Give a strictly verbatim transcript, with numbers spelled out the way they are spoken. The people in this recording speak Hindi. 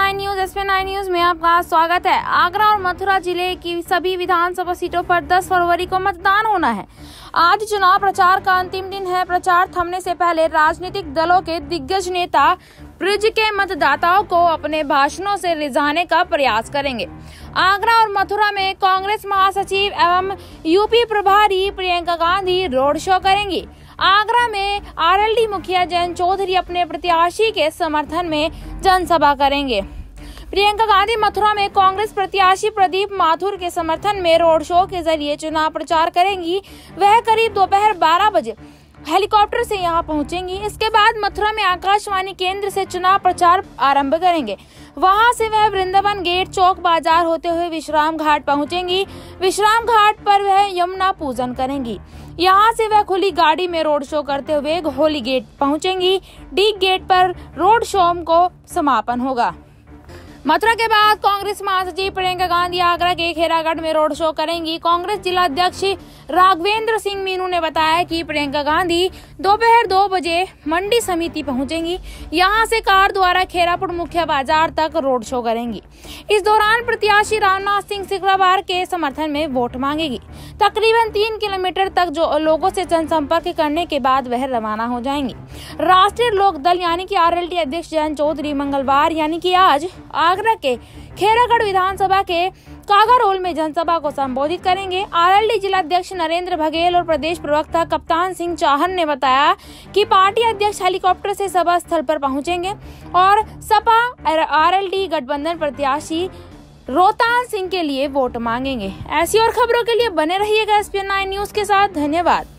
Nine news S P nine news में आपका स्वागत है। आगरा और मथुरा जिले की सभी विधानसभा सीटों पर दस फरवरी को मतदान होना है। आज चुनाव प्रचार का अंतिम दिन है। प्रचार थमने से पहले राजनीतिक दलों के दिग्गज नेता ब्रिज के मतदाताओं को अपने भाषणों से रिझाने का प्रयास करेंगे। आगरा और मथुरा में कांग्रेस महासचिव एवं यूपी प्रभारी प्रियंका गांधी रोड शो करेंगी। आगरा में आरएलडी मुखिया जयंत चौधरी अपने प्रत्याशी के समर्थन में जनसभा करेंगे। प्रियंका गांधी मथुरा में कांग्रेस प्रत्याशी प्रदीप माथुर के समर्थन में रोड शो के जरिए चुनाव प्रचार करेंगी। वह करीब दोपहर बारह बजे हेलीकॉप्टर से यहां पहुंचेंगी। इसके बाद मथुरा में आकाशवाणी केंद्र से चुनाव प्रचार आरंभ करेंगे। वहां से वह वृंदावन गेट चौक बाजार होते हुए विश्राम घाट पहुंचेंगी। विश्राम घाट पर वह यमुना पूजन करेंगी। यहां से वह खुली गाड़ी में रोड शो करते हुए होली गेट पहुंचेंगी। डी गेट पर रोड शो को समापन होगा। मथुरा के बाद कांग्रेस महासचिव प्रियंका गांधी आगरा के खेरागढ़ में रोड शो करेंगी। कांग्रेस जिला अध्यक्ष राघवेंद्र सिंह मीनू ने बताया कि प्रियंका गांधी दोपहर दो बजे मंडी समिति पहुंचेंगी। यहां से कार द्वारा खेरापुर मुख्य बाजार तक रोड शो करेंगी। इस दौरान प्रत्याशी रामनाथ सिंह सिकराबार के समर्थन में वोट मांगेगी। तकरीबन तीन किलोमीटर तक जो लोगों से जनसंपर्क करने के बाद वह रवाना हो जाएंगी। राष्ट्रीय लोक दल यानी कि आरएलडी अध्यक्ष जयंत चौधरी मंगलवार यानी कि आज आगरा के खेरागढ़ विधानसभा के कागारोल में जनसभा को संबोधित करेंगे। आरएलडी जिला अध्यक्ष नरेंद्र बघेल और प्रदेश प्रवक्ता कप्तान सिंह चाहन ने बताया कि पार्टी अध्यक्ष हेलीकॉप्टर से सभा स्थल पर पहुंचेंगे और सपा आरएलडी गठबंधन प्रत्याशी रोहतान सिंह के लिए वोट मांगेंगे। ऐसी और खबरों के लिए बने रहिएगा एस पी नाइन न्यूज के साथ। धन्यवाद।